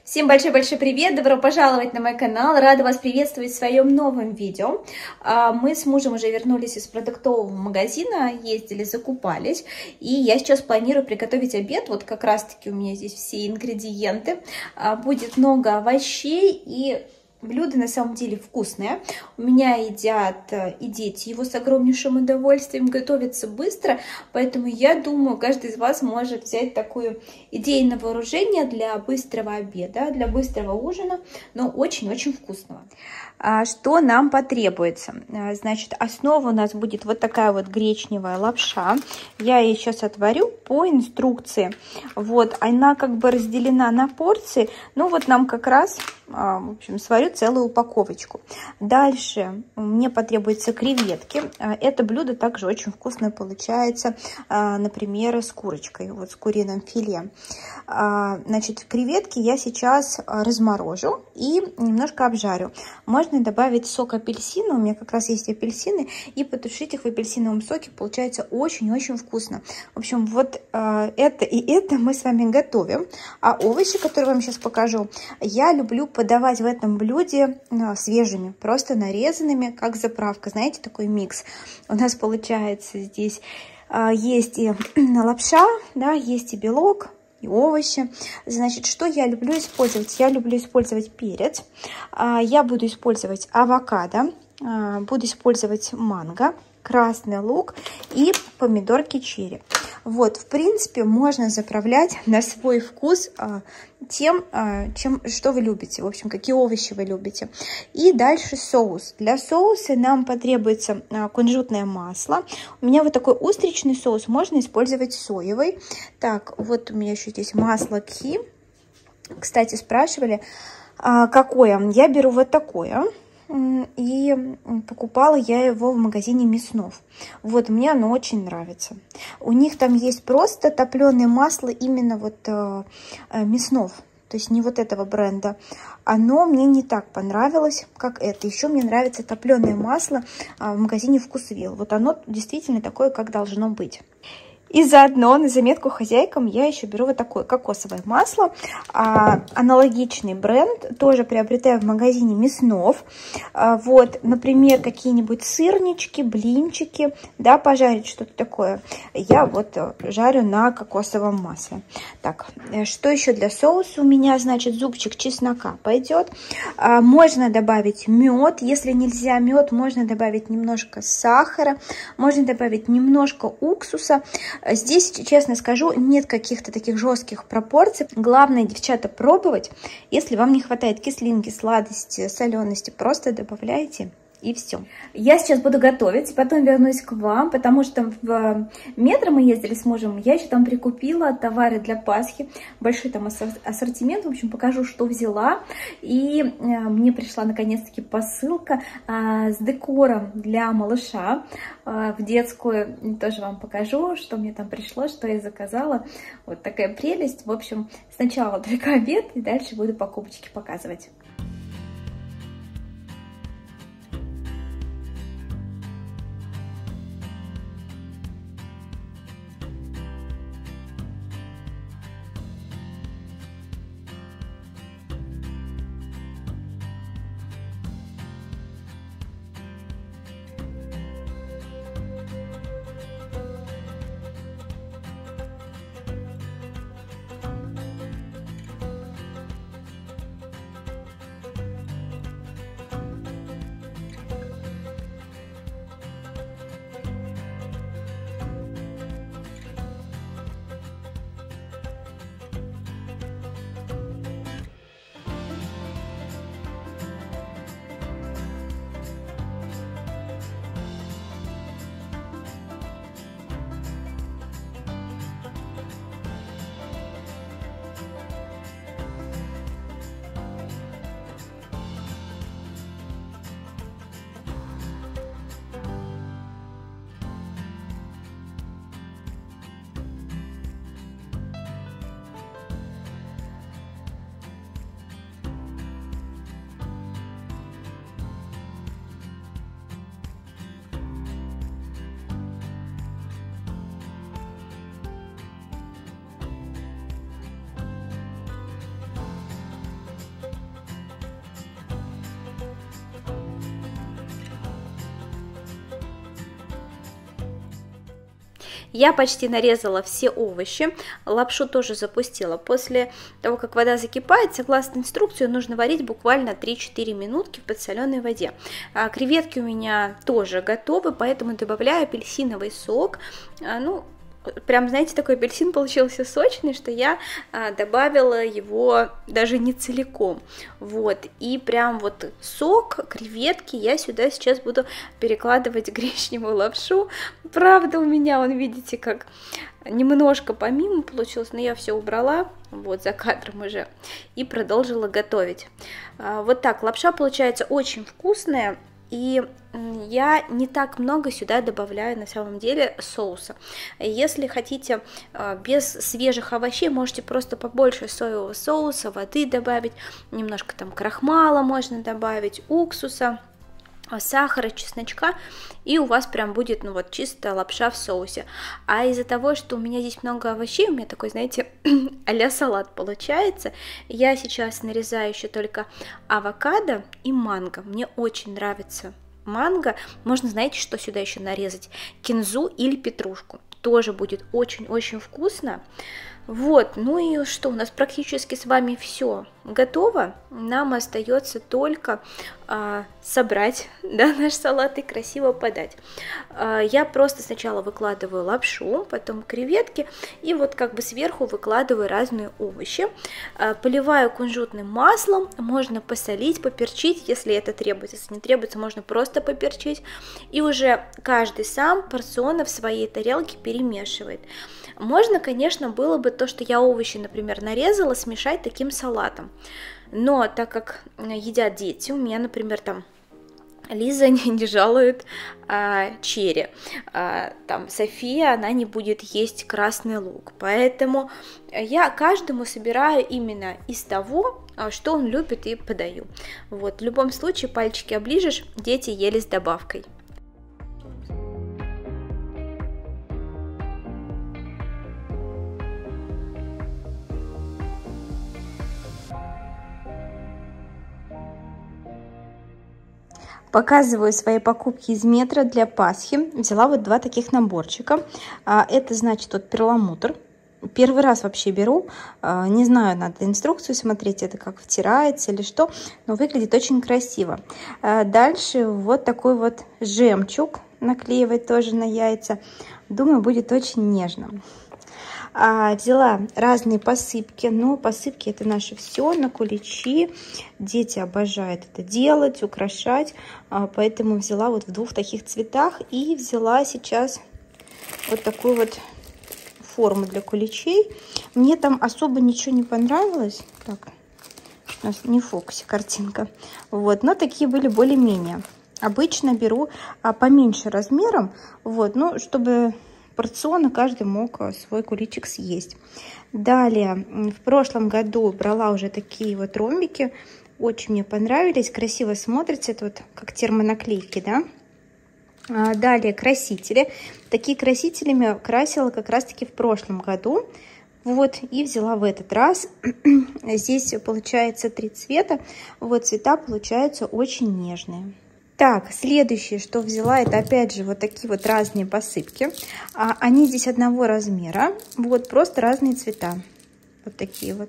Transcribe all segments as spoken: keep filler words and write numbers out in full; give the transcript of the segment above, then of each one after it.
Всем большой-большой привет! Добро пожаловать на мой канал! Рада вас приветствовать в своем новом видео. Мы с мужем уже вернулись из продуктового магазина, ездили, закупались. И я сейчас планирую приготовить обед. Вот как раз-таки у меня здесь все ингредиенты. Будет много овощей и... Блюдо на самом деле вкусное. У меня едят и дети его с огромнейшим удовольствием, готовится быстро, поэтому я думаю, каждый из вас может взять такую идею на вооружение для быстрого обеда, для быстрого ужина, но очень-очень вкусного. Что нам потребуется? Значит, основа у нас будет вот такая вот гречневая лапша. Я ее сейчас отварю по инструкции. Вот, она как бы разделена на порции. Ну вот нам как раз, в общем, сварю целую упаковочку. Дальше мне потребуются креветки. Это блюдо также очень вкусное получается, например, с курочкой, вот с куриным филе. Значит, креветки я сейчас разморожу и немножко обжарю. Можно добавить сок апельсина, у меня как раз есть апельсины, и потушить их в апельсиновом соке, получается очень-очень вкусно. В общем, вот э, это и это мы с вами готовим. А овощи, которые вам сейчас покажу, я люблю подавать в этом блюде э, свежими, просто нарезанными, как заправка. Знаете, такой микс. У нас получается здесь э, есть и лапша, да, есть и белок, и овощи. Значит, что я люблю использовать? Я люблю использовать перец, я буду использовать авокадо, буду использовать манго, красный лук и помидорки черри. Вот, в принципе, можно заправлять на свой вкус тем, чем, что вы любите, в общем, какие овощи вы любите. И дальше соус. Для соуса нам потребуется кунжутное масло. У меня вот такой устричный соус, можно использовать соевый. Так, вот у меня еще здесь масло кхи. Кстати, спрашивали, какое. Я беру вот такое. И покупала я его в магазине Мяснов. Вот, мне оно очень нравится. У них там есть просто топленое масло именно вот э, Мяснов. То есть не вот этого бренда. Оно мне не так понравилось, как это. Еще мне нравится топленое масло э, в магазине Вкусвилл. Вот оно действительно такое, как должно быть. И заодно на заметку хозяйкам я еще беру вот такое кокосовое масло. А, аналогичный бренд тоже приобретаю в магазине Мяснов. А, вот, например, какие-нибудь сырнички, блинчики, да, пожарить что-то такое. Я вот жарю на кокосовом масле. Так, что еще для соуса у меня? Значит, зубчик чеснока пойдет. А, можно добавить мед. Если нельзя мед, можно добавить немножко сахара. Можно добавить немножко уксуса. Здесь, честно скажу, нет каких-то таких жестких пропорций. Главное, девчата, пробовать. Если вам не хватает кислинки, сладости, солености, просто добавляйте. И все. Я сейчас буду готовить, потом вернусь к вам, потому что в Метро мы ездили с мужем, я еще там прикупила товары для Пасхи, большой там ассортимент, в общем, покажу, что взяла. И мне пришла наконец-таки посылка а, с декором для малыша а, в детскую, тоже вам покажу, что мне там пришло, что я заказала. Вот такая прелесть. В общем, сначала только обед, и дальше буду покупочки показывать. Я почти нарезала все овощи, лапшу тоже запустила. После того, как вода закипает, согласно инструкции, нужно варить буквально три-четыре минутки в подсоленной воде. А, креветки у меня тоже готовы, поэтому добавляю апельсиновый сок. А, ну, прям, знаете, такой апельсин получился сочный, что я а, добавила его даже не целиком. Вот, и прям вот сок, креветки я сюда сейчас буду перекладывать гречневую лапшу. Правда, у меня, вон, видите, как немножко помимо получилось, но я все убрала, вот, за кадром уже, и продолжила готовить. А, вот так, лапша получается очень вкусная. И я не так много сюда добавляю на самом деле соуса. Если хотите без свежих овощей, можете просто побольше соевого соуса, воды добавить, немножко там крахмала можно добавить, уксуса, сахара, чесночка, и у вас прям будет, ну вот, чистая лапша в соусе. А из-за того, что у меня здесь много овощей, у меня такой, знаете, а-ля салат получается, я сейчас нарезаю еще только авокадо и манго. Мне очень нравится манго. Можно, знаете, что сюда еще нарезать? Кинзу или петрушку. Тоже будет очень-очень вкусно. Вот, ну и что, у нас практически с вами все готово. Нам остается только а, собрать, да, наш салат и красиво подать. А, я просто сначала выкладываю лапшу, потом креветки, и вот как бы сверху выкладываю разные овощи. А, поливаю кунжутным маслом, можно посолить, поперчить, если это требуется. Если не требуется, можно просто поперчить. И уже каждый сам порционно в своей тарелке перемешивает. Можно, конечно, было бы то, что я овощи, например, нарезала, смешать таким салатом. Но так как едят дети, у меня, например, там Лиза не, не жалует а, черри, а, там София, она не будет есть красный лук, поэтому я каждому собираю именно из того, что он любит, и подаю. Вот, в любом случае, пальчики оближешь, дети ели с добавкой. Показываю свои покупки из Метро для Пасхи. Взяла вот два таких наборчика. Это, значит, вот перламутр. Первый раз вообще беру. Не знаю, надо инструкцию смотреть, это как втирается или что. Но выглядит очень красиво. Дальше вот такой вот жемчуг. Наклеивать тоже на яйца. Думаю, будет очень нежно. А, взяла разные посыпки, но посыпки это наше все, на куличи. Дети обожают это делать, украшать, а, поэтому взяла вот в двух таких цветах и взяла сейчас вот такую вот форму для куличей. Мне там особо ничего не понравилось. Так, у нас не в фокусе картинка. Вот, но такие были более-менее. Обычно беру а, поменьше размером, вот, ну, чтобы порционно каждый мог свой куличик съесть. Далее, в прошлом году брала уже такие вот ромбики. Очень мне понравились, красиво смотрится. Это вот как термонаклейки, да. А далее красители. Такие красителями красила как раз-таки в прошлом году. Вот, и взяла в этот раз. Здесь получается три цвета. Вот цвета получаются очень нежные. Так, следующее, что взяла, это опять же вот такие вот разные посыпки. А, они здесь одного размера, вот просто разные цвета. Вот такие вот.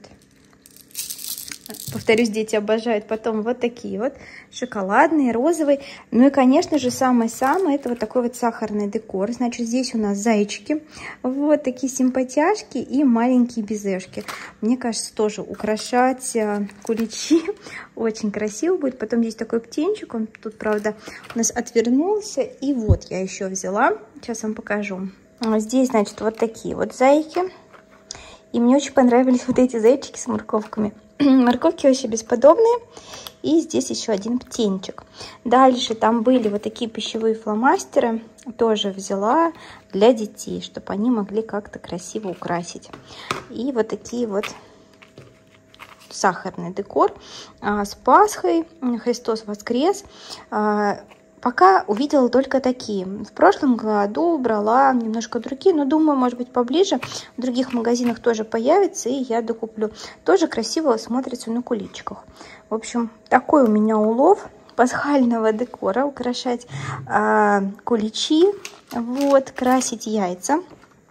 Повторюсь, дети обожают. Потом вот такие вот шоколадные, розовые. Ну и, конечно же, самое-самое, это вот такой вот сахарный декор. Значит, здесь у нас зайчики. Вот такие симпатяшки и маленькие безешки. Мне кажется, тоже украшать куличи очень красиво будет. Потом здесь такой птенчик. Он тут, правда, у нас отвернулся. И вот я еще взяла. Сейчас вам покажу. Здесь, значит, вот такие вот зайки. И мне очень понравились вот эти зайчики с морковками. Морковки вообще бесподобные. И здесь еще один птенчик. Дальше там были вот такие пищевые фломастеры. Тоже взяла для детей, чтобы они могли как-то красиво украсить. И вот такие вот сахарный декор а, с Пасхой. Христос воскрес. А, Пока увидела только такие. В прошлом году брала немножко другие, но думаю, может быть, поближе. В других магазинах тоже появится, и я докуплю. Тоже красиво смотрится на куличиках. В общем, такой у меня улов пасхального декора. Украшать а, куличи, вот, красить яйца.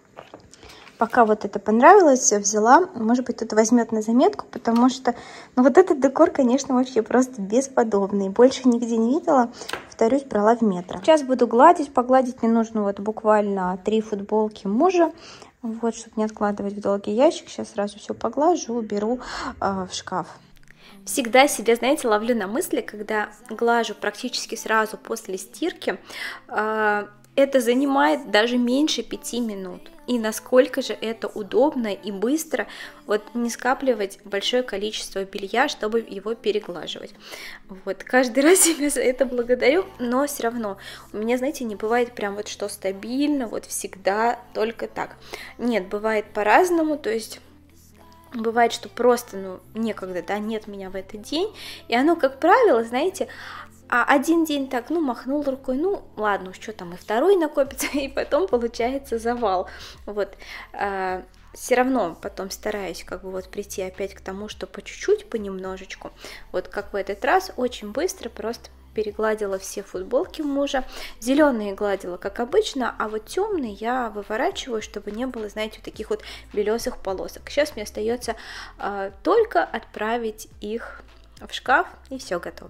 пока вот это понравилось, взяла. Может быть, кто-то возьмет на заметку, потому что, ну, вот этот декор, конечно, вообще просто бесподобный. Больше нигде не видела. Повторюсь, брала в Метро. Сейчас буду гладить. Погладить мне нужно вот буквально три футболки мужа. Вот, чтобы не откладывать в долгий ящик. Сейчас сразу все поглажу, уберу э, в шкаф. Всегда себя, знаете, ловлю на мысли, когда глажу практически сразу после стирки. Э, это занимает даже меньше пяти минут. И насколько же это удобно и быстро вот не скапливать большое количество белья, чтобы его переглаживать. Вот каждый раз себя за это благодарю, но все равно у меня, знаете, не бывает прям вот что стабильно, вот всегда только так. Нет, бывает по-разному, то есть бывает, что просто, ну, некогда, да, нет меня в этот день, и оно, как правило, знаете, а один день так, ну, махнул рукой, ну, ладно, что там, и второй накопится, и потом получается завал, вот, а, все равно потом стараюсь, как бы, вот, прийти опять к тому, что по чуть-чуть, понемножечку, вот, как в этот раз, очень быстро просто перегладила все футболки мужа, зеленые гладила, как обычно, а вот темные я выворачиваю, чтобы не было, знаете, вот таких вот белесых полосок. Сейчас мне остается а, только отправить их в шкаф, и все готово.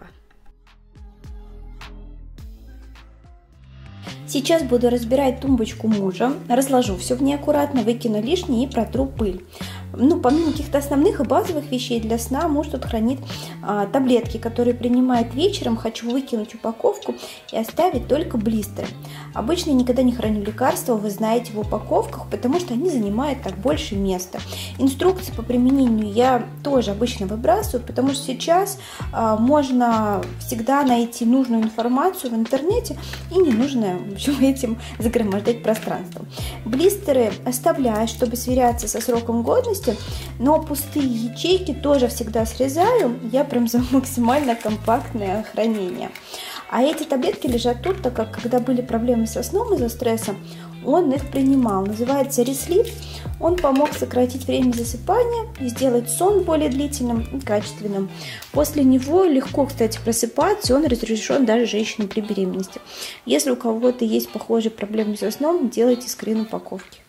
Сейчас буду разбирать тумбочку мужа, разложу все в ней аккуратно, выкину лишнее и протру пыль. Ну, помимо каких-то основных и базовых вещей для сна, муж тут хранит а, таблетки, которые принимает вечером. Хочу выкинуть упаковку и оставить только блистеры. Обычно я никогда не храню лекарства, вы знаете, в упаковках, потому что они занимают так больше места. Инструкции по применению я тоже обычно выбрасываю, потому что сейчас а, можно всегда найти нужную информацию в интернете и не нужно этим загромождать пространство. Блистеры оставляю, чтобы сверяться со сроком годности, но пустые ячейки тоже всегда срезаю. Я прям за максимально компактное хранение. А эти таблетки лежат тут, так как когда были проблемы со сном из-за стресса, он их принимал. Называется Реслип. Он помог сократить время засыпания и сделать сон более длительным и качественным. После него легко, кстати, просыпаться, он разрешен даже женщинам при беременности. Если у кого-то есть похожие проблемы со сном, делайте скрин упаковки.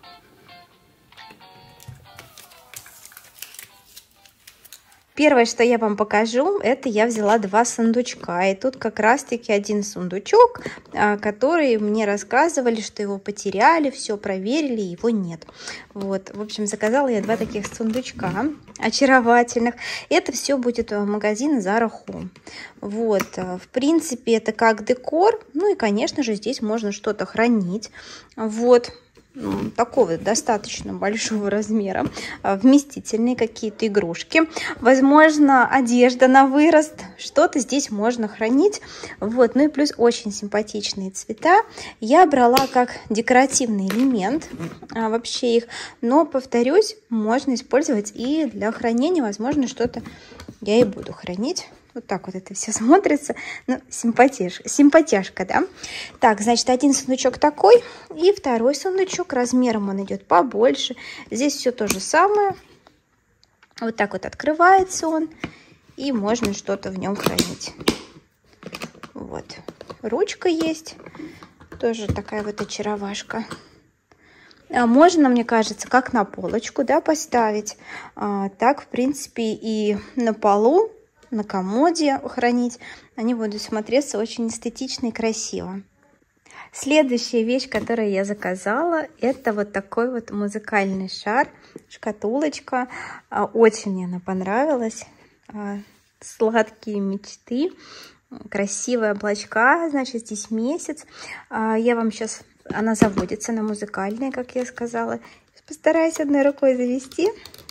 Первое, что я вам покажу, это я взяла два сундучка. И тут как раз-таки один сундучок, который мне рассказывали, что его потеряли, все проверили, его нет. Вот, в общем, заказала я два таких сундучка очаровательных. Это все будет магазин Zara Home. Вот, в принципе, это как декор. Ну и, конечно же, здесь можно что-то хранить. Вот. Такого достаточно большого размера, вместительные какие-то игрушки, возможно, одежда на вырост, что-то здесь можно хранить. Вот, ну и плюс очень симпатичные цвета. Я брала как декоративный элемент а, вообще их, но, повторюсь, можно использовать и для хранения, возможно, что-то я и буду хранить. Вот так вот это все смотрится. Ну, симпатяшка, симпатяшка, да? Так, значит, один сундучок такой. И второй сундучок. Размером он идет побольше. Здесь все то же самое. Вот так вот открывается он. И можно что-то в нем хранить. Вот. Ручка есть. Тоже такая вот очаровашка. А можно, мне кажется, как на полочку, да, поставить. А, так, в принципе, и на полу, на комоде хранить, они будут смотреться очень эстетично и красиво. Следующая вещь, которую я заказала, это вот такой вот музыкальный шар, шкатулочка. Очень мне она понравилась. Сладкие мечты, красивые облачка, значит, здесь месяц. Я вам сейчас, она заводится на музыкальные, как я сказала. Постараюсь одной рукой завести.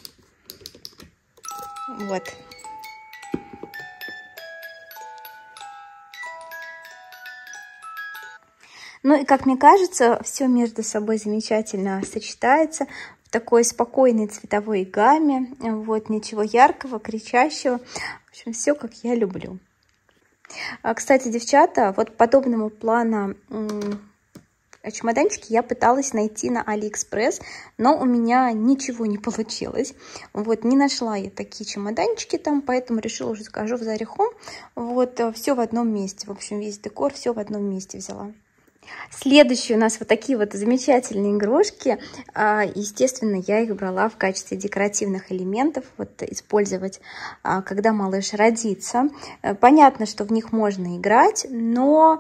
Вот. Ну и, как мне кажется, все между собой замечательно сочетается в такой спокойной цветовой гамме. Вот, ничего яркого, кричащего. В общем, все, как я люблю. Кстати, девчата, вот подобного плана чемоданчики я пыталась найти на Алиэкспресс, но у меня ничего не получилось. Вот, не нашла я такие чемоданчики там, поэтому решила уже закажу в Zara Home. Вот, все в одном месте. В общем, весь декор все в одном месте взяла. Следующие у нас вот такие вот замечательные игрушки. Естественно, я их брала в качестве декоративных элементов, вот использовать, когда малыш родится. Понятно, что в них можно играть, но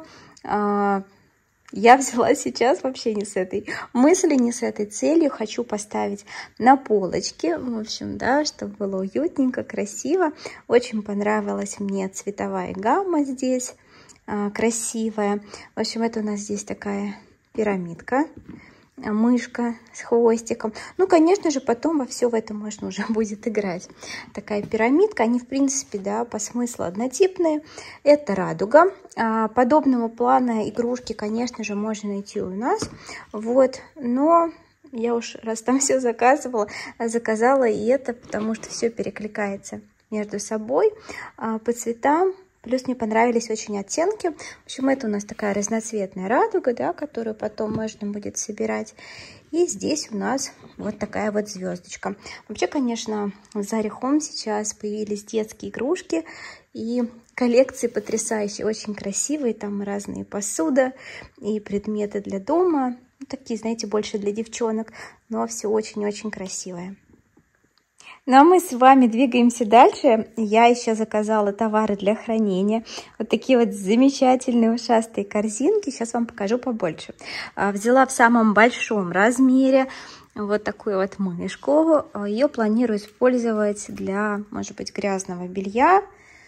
я взяла сейчас вообще не с этой мыслью, не с этой целью. Хочу поставить на полочке, в общем, да, чтобы было уютненько, красиво. Очень понравилась мне цветовая гамма здесь. Красивая. В общем, это у нас здесь такая пирамидка, мышка с хвостиком. Ну, конечно же, потом во все в это можно уже будет играть. Такая пирамидка, они, в принципе, да, по смыслу однотипные. Это радуга. Подобного плана игрушки, конечно же, можно найти у нас. Вот, но я уж, раз там все заказывала, заказала и это, потому что все перекликается между собой по цветам. Плюс мне понравились очень оттенки. В общем, это у нас такая разноцветная радуга, да, которую потом можно будет собирать. И здесь у нас вот такая вот звездочка. Вообще, конечно, в Заре Home сейчас появились детские игрушки. И коллекции потрясающие, очень красивые. Там разные посуда и предметы для дома. Такие, знаете, больше для девчонок. Но все очень-очень красивое. Ну а мы с вами двигаемся дальше. Я еще заказала товары для хранения. Вот такие вот замечательные ушастые корзинки. Сейчас вам покажу побольше. Взяла в самом большом размере вот такую вот мышку. Ее планирую использовать для, может быть, грязного белья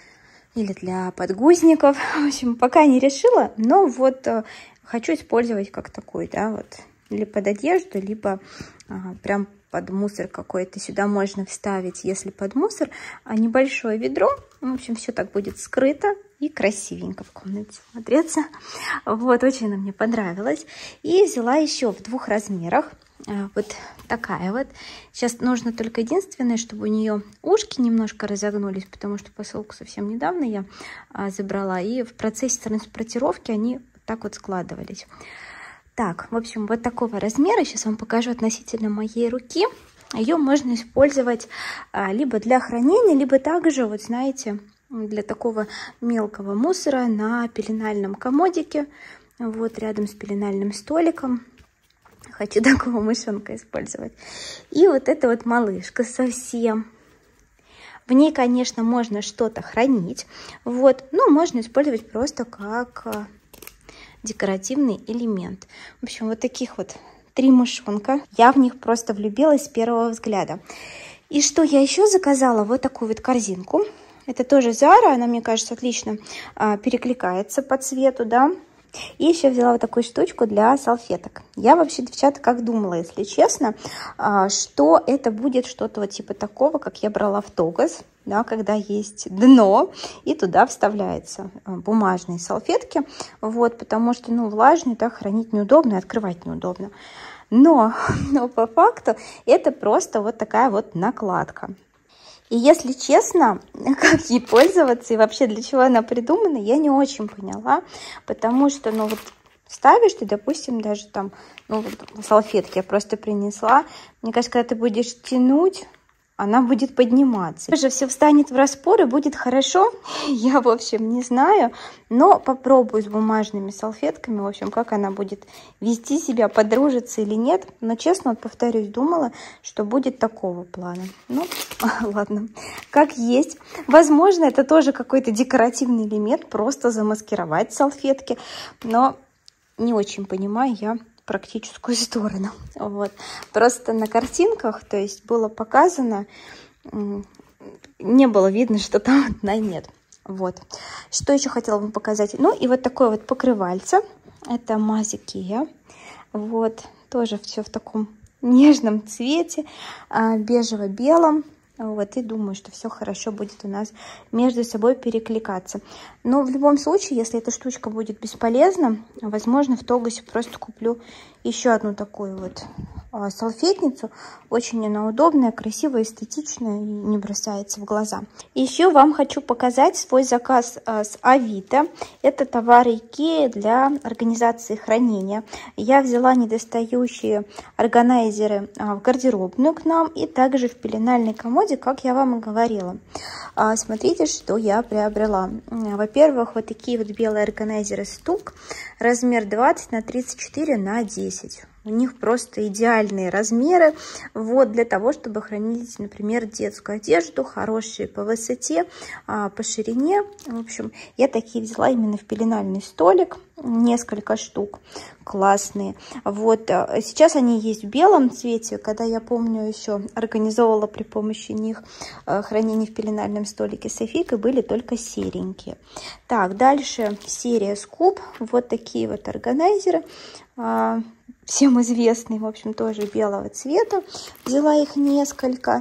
или для подгузников. В общем, пока не решила, но вот хочу использовать как такой, да, вот, либо под одежду, либо ага, прям под мусор какой-то. Сюда можно вставить, если под мусор, а небольшое ведро. В общем, все так будет скрыто и красивенько в комнате смотреться. Вот, очень она мне понравилась. И взяла еще в двух размерах. Вот такая вот. Сейчас нужно только единственное, чтобы у нее ушки немножко разогнулись, потому что посылку совсем недавно я забрала. И в процессе транспортировки они так вот складывались. Так, в общем, вот такого размера. Сейчас вам покажу относительно моей руки. Ее можно использовать а, либо для хранения, либо также, вот знаете, для такого мелкого мусора на пеленальном комодике. Вот рядом с пеленальным столиком. Хочу такого мышонка использовать. И вот эта вот малышка совсем. В ней, конечно, можно что-то хранить. Вот, ну, можно использовать просто как декоративный элемент. В общем, вот таких вот три мышонка. Я в них просто влюбилась с первого взгляда. И что я еще заказала? Вот такую вот корзинку. Это тоже Zara. Она, мне кажется, отлично а, перекликается по цвету, да. И еще взяла вот такую штучку для салфеток. Я вообще, девчата, как думала, если честно, что это будет что-то вот типа такого, как я брала в Тогос, да, когда есть дно, и туда вставляются бумажные салфетки, вот, потому что, ну, влажные, так, хранить неудобно и открывать неудобно. Но, но по факту это просто вот такая вот накладка. И если честно, как ей пользоваться и вообще для чего она придумана, я не очень поняла, потому что, ну вот, ставишь ты, допустим, даже там, ну вот, салфетки я просто принесла, мне кажется, когда ты будешь тянуть, она будет подниматься. Тоже все встанет в распор и будет хорошо, я, в общем, не знаю, но попробую с бумажными салфетками, в общем, как она будет вести себя, подружиться или нет. Но, честно, вот повторюсь, думала, что будет такого плана. Ну, ладно, как есть. Возможно, это тоже какой-то декоративный элемент, просто замаскировать салфетки, но не очень понимаю я практическую сторону. Вот. Просто на картинках, то есть было показано, не было видно, что там дна нет. Вот. Что еще хотела вам показать? Ну и вот такое вот покрывальце. Это Mazikea. Вот. Тоже все в таком нежном цвете, бежево-белом. Вот, и думаю, что все хорошо будет у нас между собой перекликаться. Но в любом случае, если эта штучка будет бесполезна, возможно, в Тогосе просто куплю еще одну такую вот салфетницу. Очень она удобная, красивая, эстетичная и не бросается в глаза. Еще вам хочу показать свой заказ с Авито. Это товары Икеа для организации хранения. Я взяла недостающие органайзеры в гардеробную к нам и также в пеленальной комоде, как я вам и говорила. Смотрите, что я приобрела. Во-первых, вот такие вот белые органайзеры Стук, размер двадцать на тридцать четыре на десять. У них просто идеальные размеры, вот, для того, чтобы хранить, например, детскую одежду, хорошие по высоте, по ширине. В общем, я такие взяла именно в пеленальный столик, несколько штук, классные. Вот, сейчас они есть в белом цвете, когда я помню еще организовывала при помощи них хранение в пеленальном столике с Софийкой, были только серенькие. Так, дальше серия Скуп, вот такие вот органайзеры. Всем известный, в общем, тоже белого цвета. Взяла их несколько.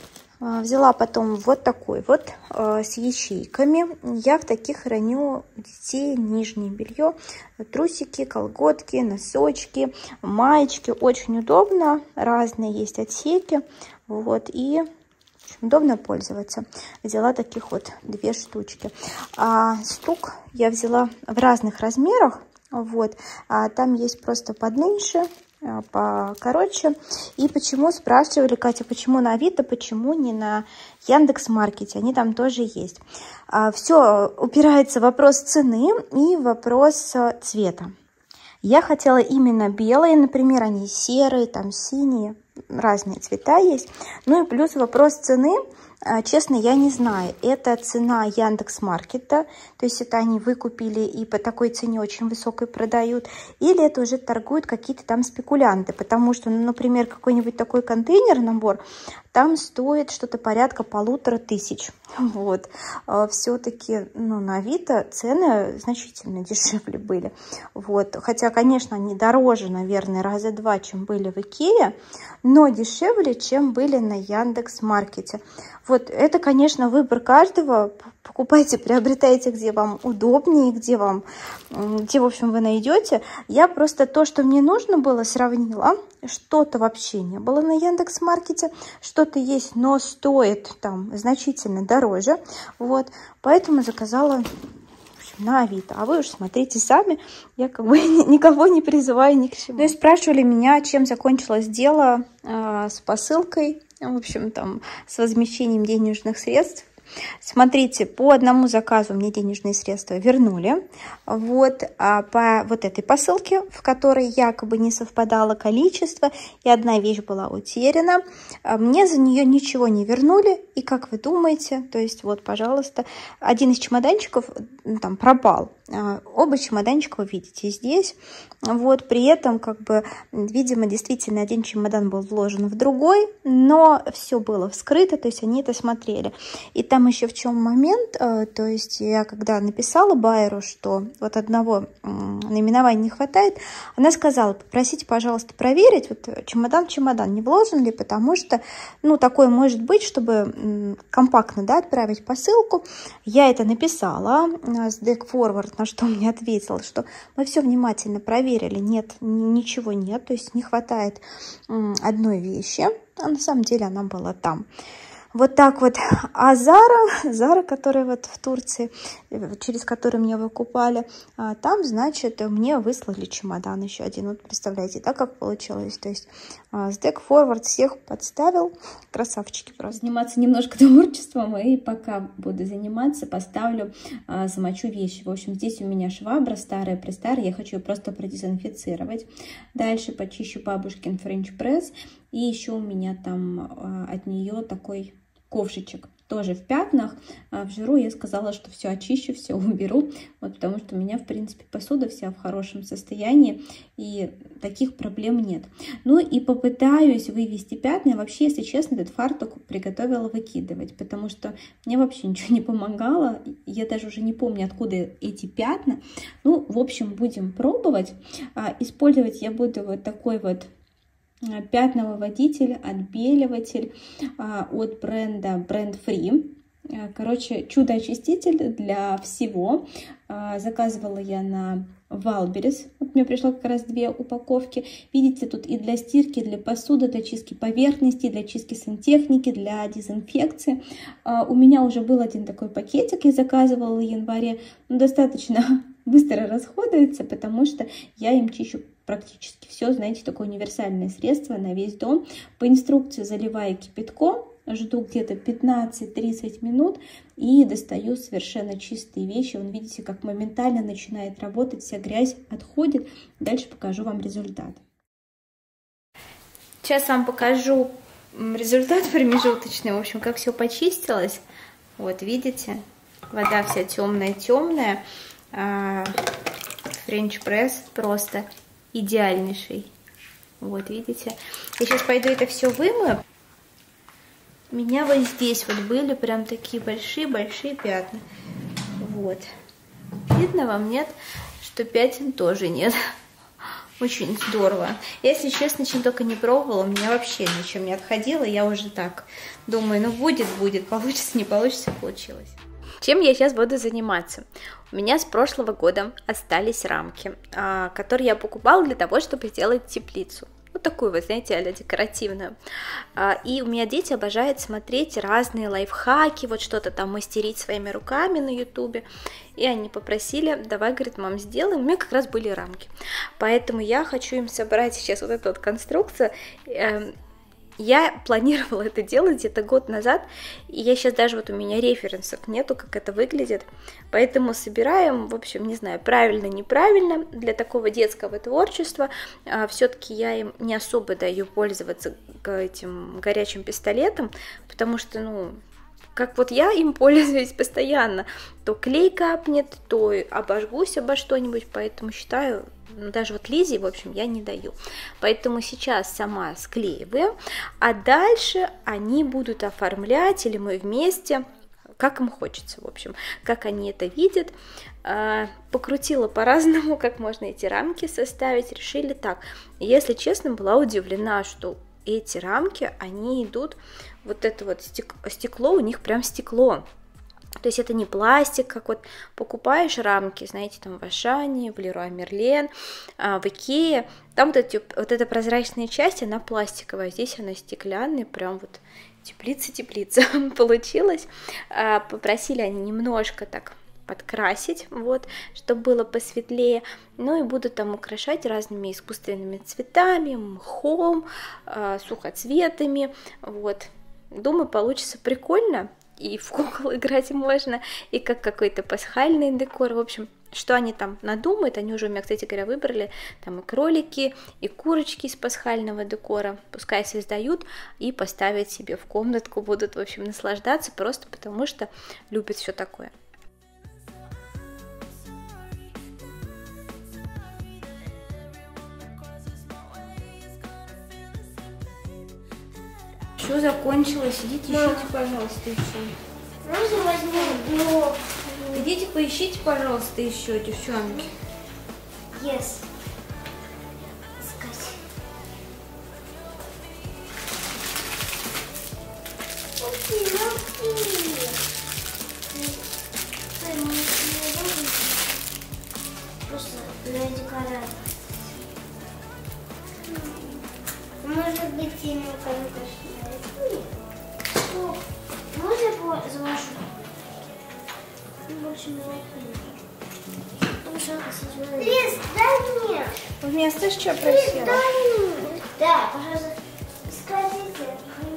Взяла потом вот такой вот с ячейками. Я в таких храню у детей нижнее белье. Трусики, колготки, носочки, маечки. Очень удобно. Разные есть отсеки. Вот. И удобно пользоваться. Взяла таких вот две штучки. А Стук я взяла в разных размерах. Вот, а там есть просто подменьше, покороче. И почему, спрашивали, Катя, почему на Авито, почему не на Яндекс.Маркете? Они там тоже есть. А, все упирается в вопрос цены и вопрос цвета. Я хотела именно белые, например, они серые, там синие, разные цвета есть. Ну и плюс вопрос цены. Честно, я не знаю, это цена Яндекс.Маркета, то есть это они выкупили и по такой цене очень высокой продают, или это уже торгуют какие-то там спекулянты, потому что, ну, например, какой-нибудь такой контейнер, набор, там стоит что-то порядка полутора тысяч. Вот. Все-таки, ну, на Авито цены значительно дешевле были. Вот. Хотя, конечно, они дороже, наверное, раза два, чем были в Икее, но дешевле, чем были на Яндекс.Маркете. Вот это, конечно, выбор каждого. Покупайте, приобретайте, где вам удобнее, где вам, где, в общем, вы найдете. Я просто то, что мне нужно было, сравнила. Что-то вообще не было на Яндекс.Маркете, что-то есть, но стоит там значительно дороже. Вот, поэтому заказала на Авито. А вы уж смотрите сами, я как бы никого не призываю ни к чему. Ну и спрашивали меня, чем закончилось дело э, с посылкой, в общем, там, с возмещением денежных средств. Смотрите, по одному заказу мне денежные средства вернули. Вот, а по вот этой посылке, в которой якобы не совпадало количество, и одна вещь была утеряна, мне за нее ничего не вернули. И как вы думаете, то есть вот, пожалуйста, один из чемоданчиков там пропал. Оба чемоданчика вы видите здесь. Вот, при этом, как бы, видимо, действительно один чемодан был вложен в другой, но все было вскрыто, то есть они это смотрели. И там еще в чем момент, то есть я когда написала байеру, что вот одного наименования не хватает, она сказала, попросите, пожалуйста, проверить, вот чемодан в чемодан не вложен ли, потому что, ну, такое может быть, чтобы компактно, да, отправить посылку. Я это написала с Deck Forward, на что мне ответил, что мы все внимательно проверили, нет, ничего нет, то есть не хватает одной вещи, а на самом деле она была там. Вот так вот. А Зара, Зара, которая вот в Турции, через которую меня выкупали, там, значит, мне выслали чемодан еще один. Вот представляете, да, как получилось? То есть с Deck Forward всех подставил. Красавчики просто. Заниматься немножко творчеством, и пока буду заниматься, поставлю, замочу вещи. В общем, здесь у меня швабра старая-престарая, я хочу ее просто продезинфицировать. Дальше почищу бабушкин френч пресс. И еще у меня там от нее такой ковшичек, тоже в пятнах, в жиру. Я сказала, что все очищу, все уберу, вот, потому что у меня, в принципе, посуда вся в хорошем состоянии, и таких проблем нет. Ну и попытаюсь вывести пятна. Вообще, если честно, этот фартук приготовила выкидывать, потому что мне вообще ничего не помогало. Я даже уже не помню, откуда эти пятна. Ну, в общем, будем пробовать. Использовать я буду вот такой вот пятновыводитель, отбеливатель от бренда Brand Free. Короче, чудо-очиститель для всего. Заказывала я на Валберес. Вот мне пришло как раз две упаковки. Видите, тут и для стирки, для посуды, для чистки поверхности, для чистки сантехники, для дезинфекции. А, у меня уже был один такой пакетик, я заказывала в январе. Но достаточно быстро расходуется, потому что я им чищу практически все. Знаете, такое универсальное средство на весь дом. По инструкции заливаю кипятком. Жду где-то пятнадцать-тридцать минут и достаю совершенно чистые вещи. Вон, видите, как моментально начинает работать, вся грязь отходит. Дальше покажу вам результат. Сейчас вам покажу результат промежуточный, в общем, как все почистилось. Вот, видите, вода вся темная-темная. Френч-пресс просто идеальнейший. Вот, видите. Я сейчас пойду это все вымою. У меня вот здесь вот были прям такие большие-большие пятна. Вот. Видно вам, нет? Что пятен тоже нет. Очень здорово. Если честно, чем только не пробовала, у меня вообще ничем не отходило. Я уже так думаю, ну будет, будет, получится, не получится, получилось. Чем я сейчас буду заниматься? У меня с прошлого года остались рамки, которые я покупала для того, чтобы сделать теплицу. Вот такую вот, знаете, а-ля декоративную. И у меня дети обожают смотреть разные лайфхаки, вот что-то там мастерить своими руками на ютубе. И они попросили, давай, говорит, мам, сделаем. У меня как раз были рамки. Поэтому я хочу им собрать сейчас вот эту вот конструкцию. Я планировала это делать где-то год назад, и я сейчас даже вот у меня референсов нету, как это выглядит, поэтому собираем, в общем, не знаю, правильно, неправильно, для такого детского творчества, а, все-таки я им не особо даю пользоваться этим горячим пистолетом, потому что, ну, как вот я им пользуюсь постоянно, то клей капнет, то обожгусь обо что-нибудь, поэтому считаю, даже вот Лизе, в общем, я не даю. Поэтому сейчас сама склеиваю, а дальше они будут оформлять, или мы вместе, как им хочется, в общем, как они это видят. Покрутила по-разному, как можно эти рамки составить, решили так. Если честно, была удивлена, что эти рамки, они идут, вот это вот стекло, у них прям стекло. То есть это не пластик, как вот покупаешь рамки, знаете, там в Ашане, в Леруа Мерлен, в Икее, там вот, эти, вот эта прозрачная часть, она пластиковая, здесь она стеклянная, прям вот теплица-теплица получилась. Попросили они немножко так подкрасить, вот, чтобы было посветлее, ну и буду там украшать разными искусственными цветами, мхом, сухоцветами, вот. Думаю, получится прикольно. И в кукол играть можно, и как какой-то пасхальный декор. В общем, что они там надумают, они уже у меня, кстати говоря, выбрали там и кролики, и курочки из пасхального декора. Пускай создают и поставят себе в комнатку, будут, в общем, наслаждаться, просто потому что любят все такое. Все закончилось, идите, ищите, пожалуйста, еще. Можно возьму блок? Идите, поищите, пожалуйста, еще, девчонки. Yes. Искать. Окей, окей. Просто для декорации. Может быть, ему конечно. Можно я заложу? Больше не могу. Лиз, дай мне. Вы меня слышишь, что просила? Лиз, дай мне. Да, пожалуйста, скажите.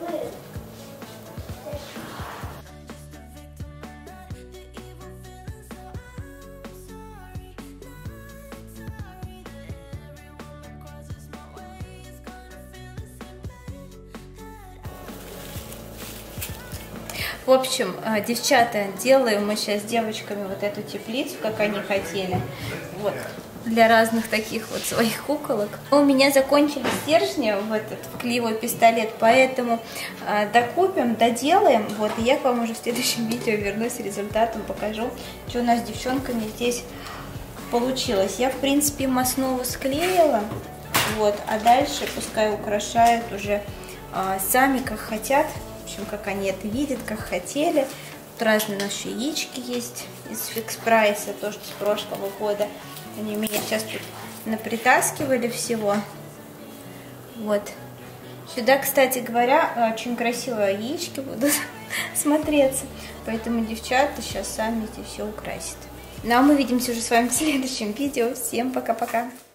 В общем, девчата, делаем мы сейчас с девочками вот эту теплицу, как они хотели. Вот, для разных таких вот своих куколок. У меня закончились стержни в этот в клеевой пистолет, поэтому э, докупим, доделаем. Вот, и я к вам уже в следующем видео вернусь с результатом, покажу, что у нас с девчонками здесь получилось. Я, в принципе, им основу склеила, вот, а дальше пускай украшают уже э, сами, как хотят. В общем, как они это видят, как хотели. Тут разные наши яички есть из фикс прайса, тоже с прошлого года. Они меня сейчас тут напритаскивали всего. Вот. Сюда, кстати говоря, очень красиво яички будут смотреться. Поэтому девчата сейчас сами здесь все украсят. Ну а мы увидимся уже с вами в следующем видео. Всем пока-пока.